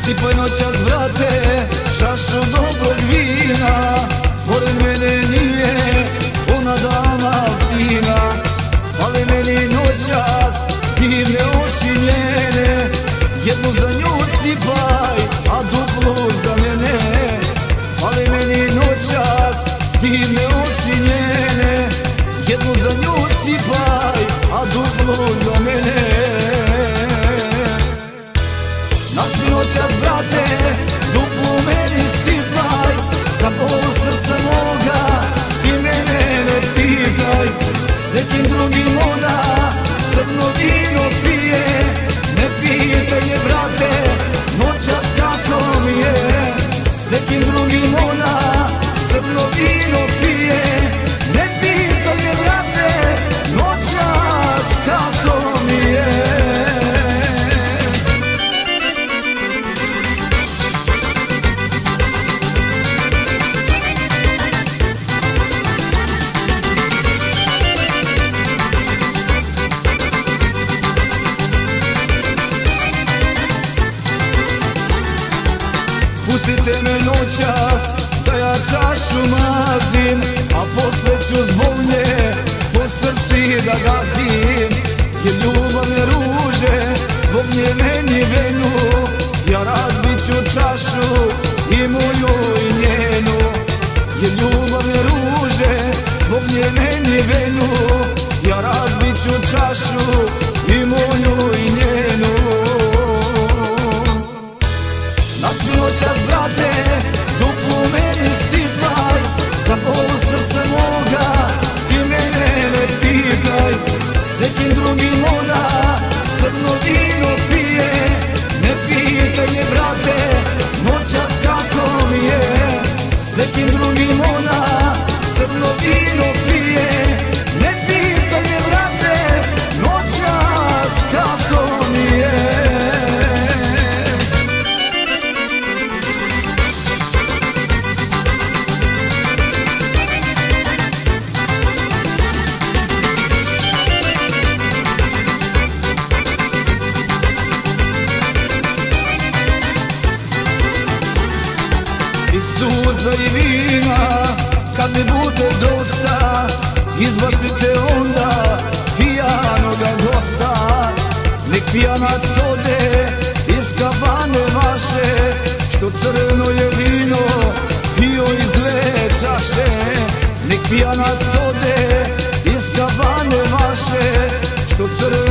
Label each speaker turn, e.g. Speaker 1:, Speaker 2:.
Speaker 1: Sipaj noćas, brate, čašu dobrog vina. Pored mene nije ona dama fina. Fali meni noćas divne oči njene. Jednu za nju sipaj, a duplu za mene. Fali meni noćas divne oči njene. Jednu za nju sipaj, a duplu za mene. Naspi noćas, brate, duplu meni sipaj. Za bol srca moga ti mene ne pitaj. S nekim drugim ona crno vino pije. Ne pitaj je, brate, noćas kako mi je. S nekim drugim ona crno vino pije. Ne pitaj je, brate, noćas kako mi je. Pustite me noćas da ja čašu mazim, a posle ću zbog nje po srci da gazim. Jer ljubav je ruže, zbog nje meni venu. Ja razbit ću čašu i moju i njenu. Jer ljubav je ruže, zbog nje meni venu. Ja razbit ću čašu i moju i njenu. Naspi noćas, brate, duplu meni sipaj. Za bol srca moga ti mene ne pitaj. S nekim drugim ona crno vino pije. Ne pitaj je, brate, noćas kako mi je. S nekim drugim ona crno vino pije. Ne pitaj je, brate, noćas kako mi je. I suza i vina, kad mi bude dosta, izbacite onda pijanoga gosta. Nek pijanac ode iz kafane vaše, što crno je vino pio iz dve čaše. Nek pijanac ode iz kafane vaše, što crno